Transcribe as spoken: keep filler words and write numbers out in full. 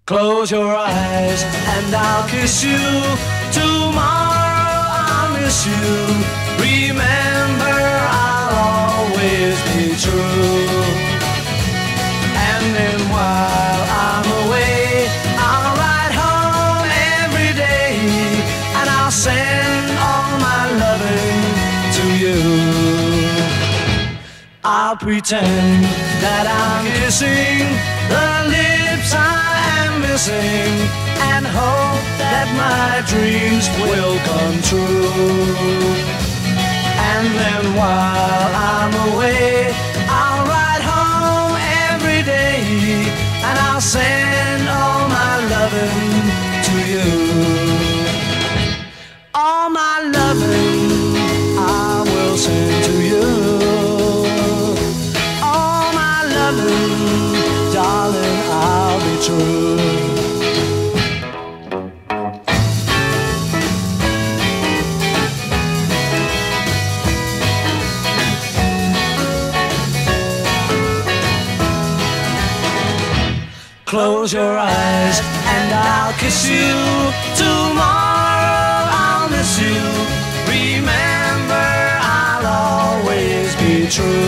Close your eyes and I'll kiss you. Tomorrow I'll miss you. Remember, I'll always be true. And then while I'm away, I'll ride home every day, and I'll send all my loving to you. I'll pretend that I'm kissing the lips I am missing, and hope that my dreams will come true. And then while I'm away, I'll ride home every day, and I'll send all my loving to you. All my loving I will send to you. All my loving, darling, I'll be true. Close your eyes and I'll kiss you. Tomorrow I'll miss you. Remember, I'll always be true.